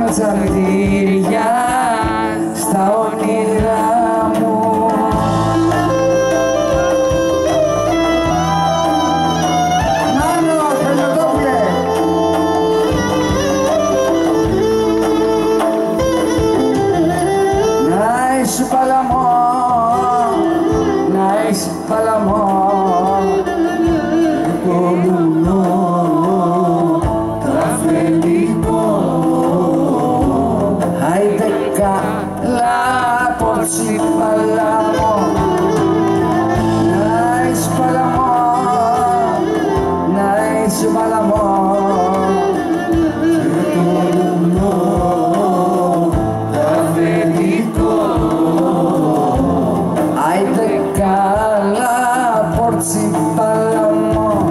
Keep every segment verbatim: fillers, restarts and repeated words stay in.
τσαρτήρια στα όνειρά μου. Μάνο, Χελιοτόπουλε! Να είσαι παλαμό, να είσαι παλαμό το λουνό τραφελικό. Άιντε καλά πότσι παλαμό, να είσαι παλαμό, να είσαι παλαμό και το λουνό τραφελικό. Άιντε καλά πότσι παλαμό.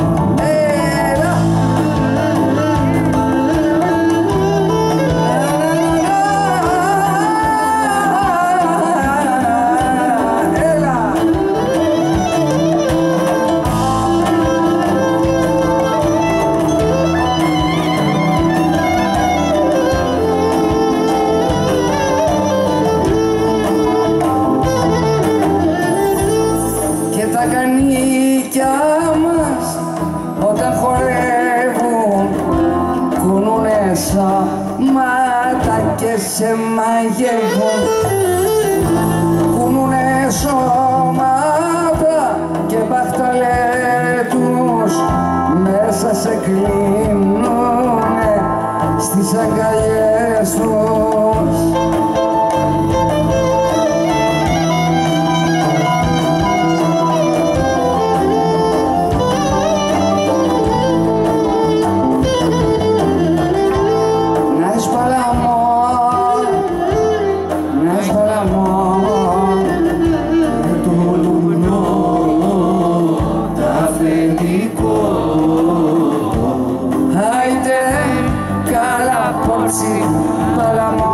Τα κανίκια μας όταν χορεύουν κουνούνε σώματα και σε μαγεύουν. Κουνούνε σώματα και μπαχταλέτους μέσα σε κλείνουνε στις αγκαλιές τους. Άιντε καλά πότσι παλαμό.